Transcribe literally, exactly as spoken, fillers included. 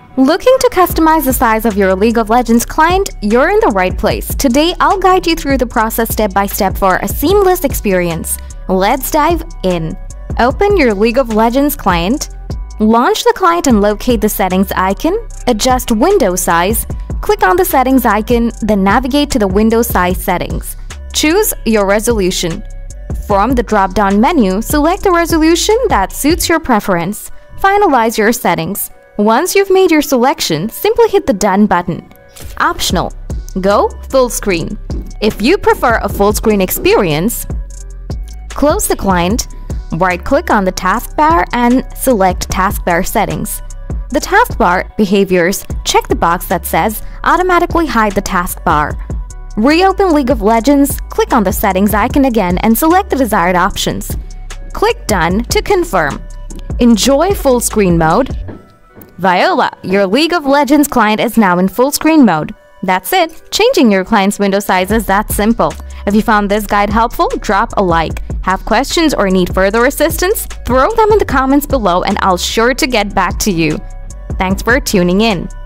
Looking to customize the size of your League of Legends client? You're in the right place. Today, I'll guide you through the process step by step for a seamless experience. Let's dive in. Open your League of Legends client. Launch the client and locate the settings icon. Adjust window size. Click on the settings icon, then navigate to the window size settings. Choose your resolution. From the drop-down menu, select the resolution that suits your preference. Finalize your settings. Once you've made your selection, simply hit the Done button. Optional. Go full screen. If you prefer a full screen experience, close the client, right-click on the taskbar and select Taskbar Settings. The taskbar behaviors, check the box that says Automatically hide the taskbar. Reopen League of Legends, click on the settings icon again and select the desired options. Click Done to confirm. Enjoy full screen mode. Viola, your League of Legends client is now in full screen mode. That's it. Changing your client's window size is that simple. If you found this guide helpful, drop a like. Have questions or need further assistance? Throw them in the comments below and I'll sure to get back to you. Thanks for tuning in.